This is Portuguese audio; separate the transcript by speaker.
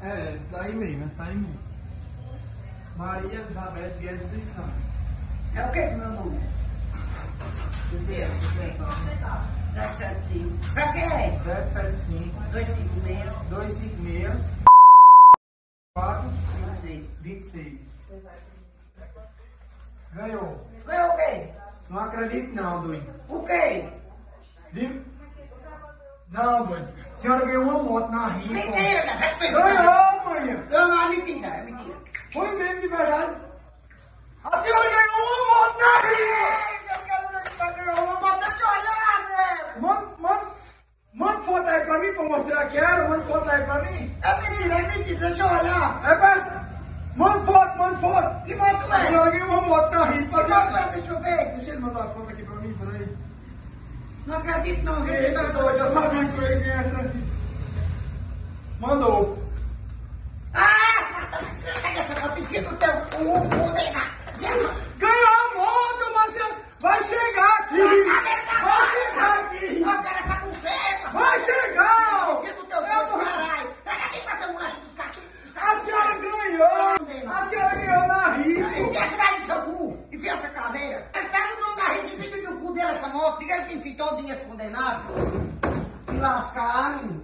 Speaker 1: É, esse daí mesmo, esse daí mesmo. Maria Elizabeth Guedes dos Santos.
Speaker 2: É o que meu nome?
Speaker 1: Deixa eu ver.
Speaker 2: 775. Pra quê?
Speaker 1: 775
Speaker 2: 256
Speaker 1: 256 4
Speaker 2: 26.
Speaker 1: 26. Ganhou.
Speaker 2: Ganhou o quê?
Speaker 1: Não acredito não, doido.
Speaker 2: O quê?
Speaker 1: Não, doido. A senhora ganhou uma moto na rifa.
Speaker 2: Mentira,
Speaker 1: Ganhou, mãe.
Speaker 2: Não, é mentira, é mentira.
Speaker 1: Foi mesmo de verdade. A senhora ganhou uma moto na rifa. Manda foto aí pra mim pra mostrar que era. Manda foto aí pra mim.
Speaker 2: É mentira, deixa eu olhar.
Speaker 1: É pra... Manda foto.
Speaker 2: Que moto
Speaker 1: A
Speaker 2: é?
Speaker 1: senhora ganhou uma moto na rifa.
Speaker 2: Que moto é? Deixa eu ver.
Speaker 1: Deixa ele mandar a foto aqui pra mim, peraí.
Speaker 2: Não acredito não, viu?
Speaker 1: Eita, doido, eu sabia que eu ia ganhar essa aqui. Mandou.
Speaker 2: Pega essa moto e fica no teu cu, fudena.
Speaker 1: Ganhou a moto, Marcelo. Vai chegar aqui. Vai chegar aqui.
Speaker 2: Eu quero essa buceta.
Speaker 1: Vai chegar.
Speaker 2: Fica no teu cu, caralho. Pega aqui pra essa moleque dos caras.
Speaker 1: A senhora ganhou. A senhora ganhou na rifa.
Speaker 2: Enfia essa daí no seu cu. Enfia essa caveira. Pega o dono da rifa e fica no cu dele essa moto. Diga ele que enfim todinho esse condenado. Se lascar, menino.